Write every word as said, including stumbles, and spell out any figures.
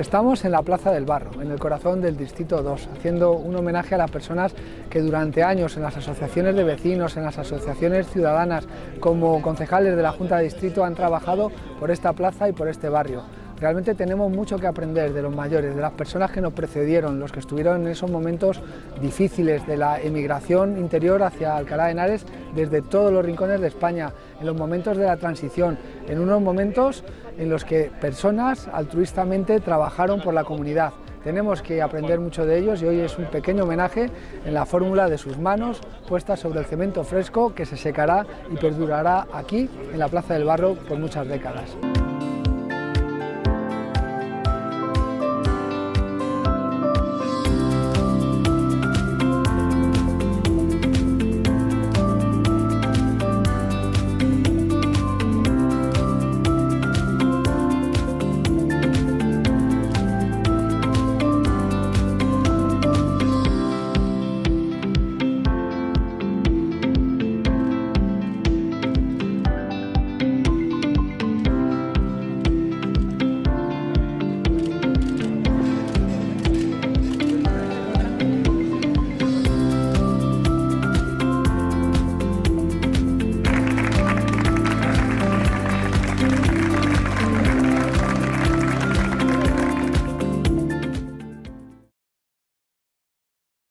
Estamos en la Plaza del Barro, en el corazón del Distrito dos, haciendo un homenaje a las personas que durante años en las asociaciones de vecinos, en las asociaciones ciudadanas, como concejales de la Junta de Distrito han trabajado por esta plaza y por este barrio. Realmente tenemos mucho que aprender de los mayores, de las personas que nos precedieron, los que estuvieron en esos momentos difíciles de la emigración interior hacia Alcalá de Henares desde todos los rincones de España, en los momentos de la transición, en unos momentos en los que personas altruistamente trabajaron por la comunidad. Tenemos que aprender mucho de ellos y hoy es un pequeño homenaje en la fórmula de sus manos puestas sobre el cemento fresco que se secará y perdurará aquí en la Plaza del Barro por muchas décadas.